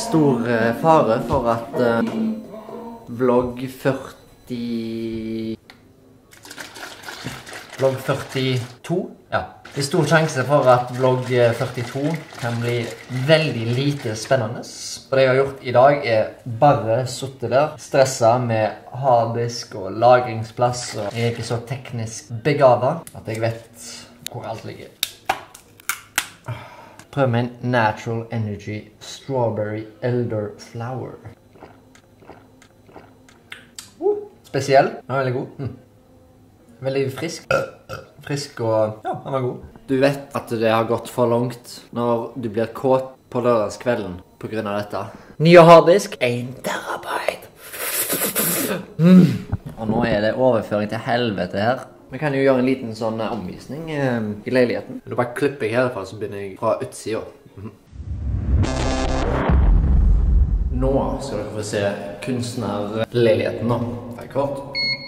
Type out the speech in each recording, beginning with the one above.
stor fare for at vlogg 42, ja. Det er stor sjanse for at vlogg 42 kan bli veldig lite spennende. Og det jeg har gjort i dag er bare suttet der, stresset med harddisk og lagringsplass, og jeg er ikke så teknisk begavet at jeg vet hvor alt ligger. Prøv med en Natural Energy Strawberry Elderflower. Spesiell, den er veldig god. Veldig frisk. Frisk og, ja, den var god. Du vet at det har gått for langt når du blir kåt på lørdagskvelden på grunn av dette. Nye harddisk, 1 terabyte. Og nå er det overføring til helvete her. Vi kan jo gjøre en liten sånn omvisning i leiligheten. Nå bare klipper jeg herfra, så begynner jeg fra utsiden. Nå skal dere få se kunstnerleiligheten nå. Det er kort.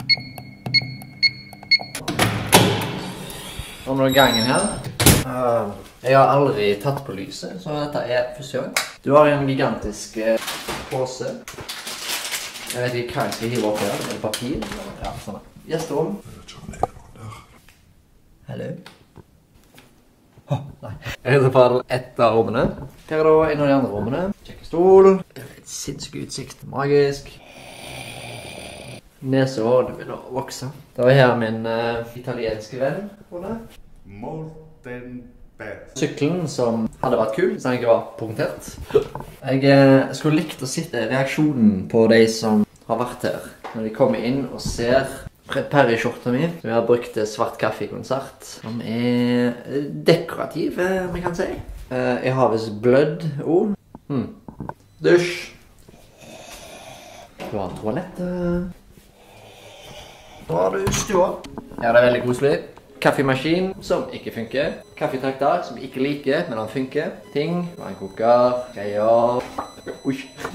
Og nå er gangen her. Jeg har aldri tatt på lyset, så dette er første gang. Du har en gigantisk pose. Jeg vet ikke hva jeg skal hive opp her. Er det papir? Ja, sånn. Gjesterom. Hallo? Nei. Jeg heter på et av rommene. Her er da en av de andre rommene. Kjekke stol. Sinnssyk utsikt. Magisk. Nesehår, det vil da vokse. Da er her min italienske venn. Sykkelen som hadde vært kul, hvis den ikke var punktert. Jeg skulle likt å sitte reaksjonen på de som har vært her. Når de kommer inn og ser Fred Perry-skjorta mi, som jeg har brukt til svart kaffe-konsert, som er dekorativ, om jeg kan si. Jeg har vist blødd. Dusj. Du har toalettet. Da har du stua. Ja, det er veldig koselig. Kaffemaskin som ikke funker. Kaffetrakter som ikke liker, men den funker. Ting, vannkoker, greier. Oi.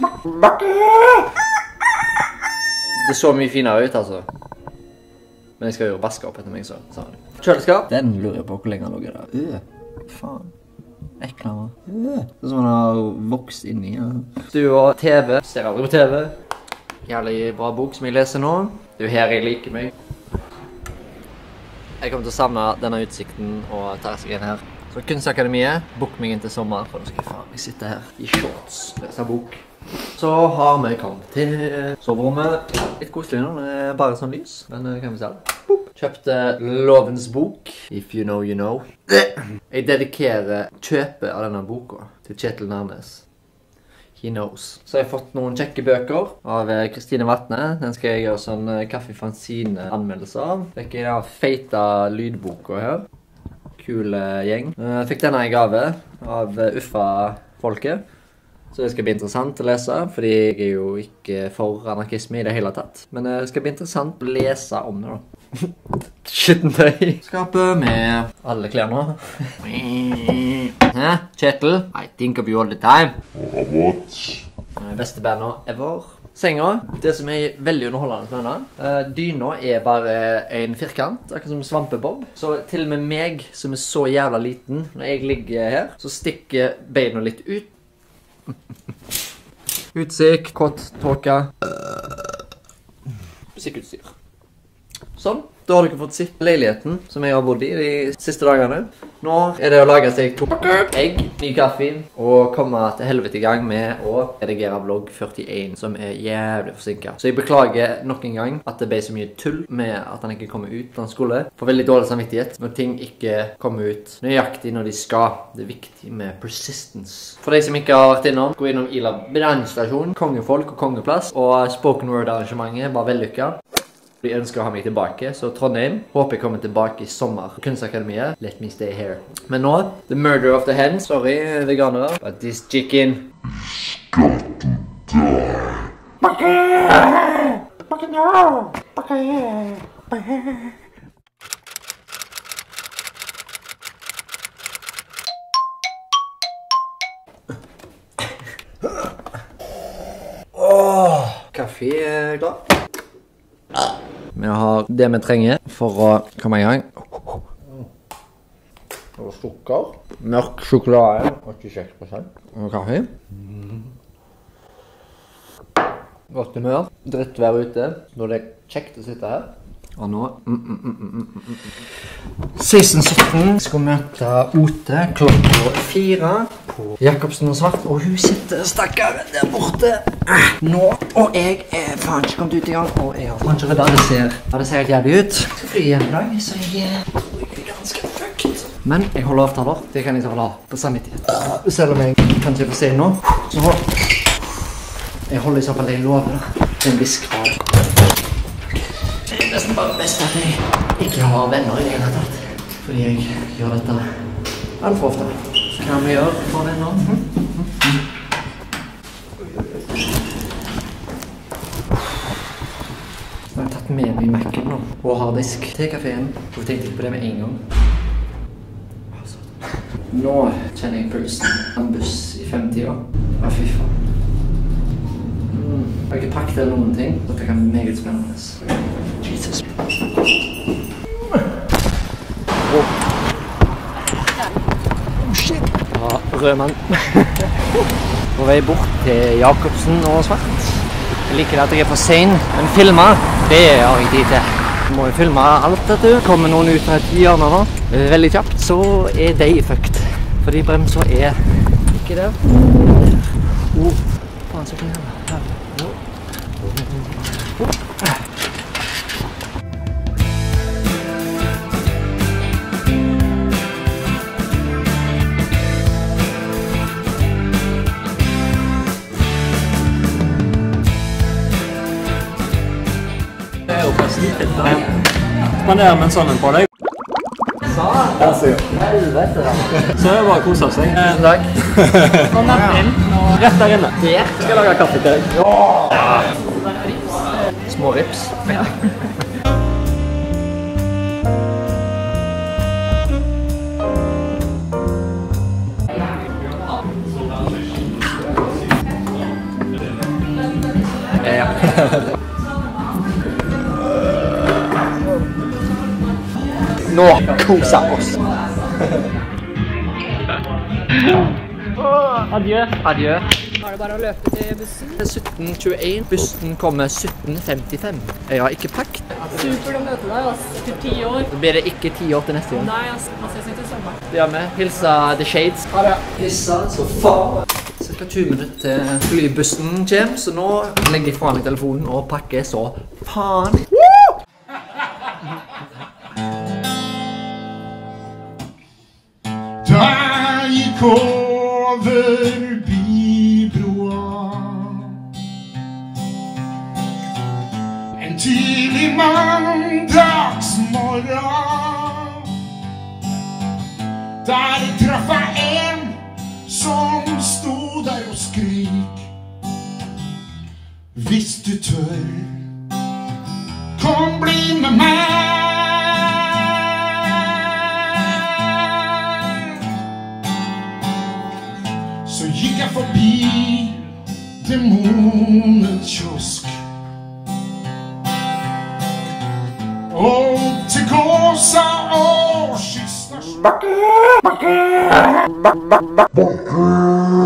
Det så mye finere ut, altså. Men jeg skal jo vaske opp etter meg, så sa han. Kjøleskap. Den lurer jeg på hvor lenge han lå der. Faen. Ekler meg. Det er som han har vokst inni. Stue og TV. Ser aldri på TV. Jævlig bra bok som jeg leser nå. Det er jo her jeg liker meg. Jeg kommer til å savne denne utsikten og terrassen her. Så Kunstakademiet, bok meg inn til sommer, for nå skal jeg faen sitte her i shorts, lese bok. Så har vi kommet til soverommet. Litt koselig nå, det er bare sånn lys, men kan vi se det. Kjøpte Lovens bok, If You Know You Know. Jeg dedikerer kjøpet av denne boka til Kjetil Nærnes. He knows. Så jeg har fått noen kjekke bøker av Kristine Vatne. Den skal jeg gjøre sånn kaffefanzine anmeldelser av. Fikk jeg da feita lydboka her. Kul gjeng. Jeg fikk denne i gave av Uffa-folket. Så det skal bli interessant å lese, fordi jeg er jo ikke for anarkisme i det hele tatt. Men det skal bli interessant å lese om det da. Skittentøy. Skapet med alle klærne. Hæ, Kjetil? I think of you all the time. What? Beste bandet ever. Senga, det som er veldig underholdende med denne. Dyna er bare en firkant, akkurat som svampebob. Så til og med meg, som er så jævla liten, når jeg ligger her, så stikker beina litt ut. Utsikt, kott, tåke. Musikkutstyr. Sånn. Da har dere fått sitt leiligheten som jeg har bodd i de siste dagene. Nå er det å lage seg 2 egg, ny kaffe, og komme til helvete i gang med å redigere vlogg 41, som er jævlig forsinket. Så jeg beklager nok en gang at det ble så mye tull med at han ikke kommer ut når han skulle. For veldig dårlig samvittighet når ting ikke kommer ut nøyaktig når de skal. Det er viktig med persistence. For de som ikke har vært innom, gå innom Ila brannstasjon, kongefolk og kongeplass, og spoken word arrangementet var vellykket. De ønsker å ha meg tilbake, så Trondheim håper jeg kommer tilbake i sommer. Kunstakademiet, let me stay here. Men nå, the murder of the hen. Sorry, veganere. But this chicken got to die. Kaffe er klar. Vi har det vi trenger for å komme i gang. Og sukker. Mørk sjokolade, 86%. Og kaffe. Godt humør. Drittvær ute. Nå er det kjekt å sitte her. Og nå 16:17 skal vi møte Ote klokka 4 på Jacobsen og Svart. Og hun sitter stakkaren der borte nå. Og jeg er faen ikke kommet ut i gang. Og jeg har faen ikke ryddet. Det ser helt jævlig ut. Jeg skal fly hjem i dag, så jeg er ganske fucked. Men jeg holder avtaler. Det kan jeg ta på samvittighet. Selv om jeg kanskje får se nå. Så jeg holder i så fall det jeg lover. Til en viss grad. Det er nesten bare best at jeg ikke har venner i det hele tatt. Fordi jeg gjør dette alt for ofte. Så hva kan vi gjøre for venner? Jeg har tatt med meg Mac'en nå. Og harddisk til kaféen. Og jeg tenkte ikke på det med en gang. Nå kjenner jeg pulsen. En buss i 50 år. Ja, fy faen. Jeg har ikke pakket eller noen ting, så det kan bli meget spennende. Jesus. Oh shit. Ja, rød mann. På vei bort til Jacobsen og Svart. Jeg liker at jeg er for sen, men filme, det har jeg tid til. Jeg må jo filme alt dette. Kommer noen ut fra et hjørne nå, veldig kjapt, så er de fucked. Fordi bremser er ikke der. Faen, så kan jeg her. Spanerer med en sånn på deg. Helvete da. Så er det bare å kose seg. Tusen takk. Rett der inne. Jeg skal lage kaffe til deg. Ja. Små rips. Ja. Nå koser oss. Adjø. Adjø. Var det bare å løpe til bussen? 17:21. Bussen kommer 17:55. Jeg har ikke pakket. Supert å møte deg, ass. Etter 10 år. Så blir det ikke 10 år til neste gang. Nei, ass. Man ses ikke til sommeren. Det gjør vi. Hilsa The Shades. Ha det. Hilsa så faen. Cirka 20 minutter til flybussen kommer, så nå legger jeg fra meg telefonen og pakker så faen. Da gikk over bybroa en tidlig mandagsmorgen. Der traff jeg en som sto der og skrik. Hvis du tør, kom bli med meg. Så gikk jeg forbi demonens kiosk og til Gåsa og Skistasjon.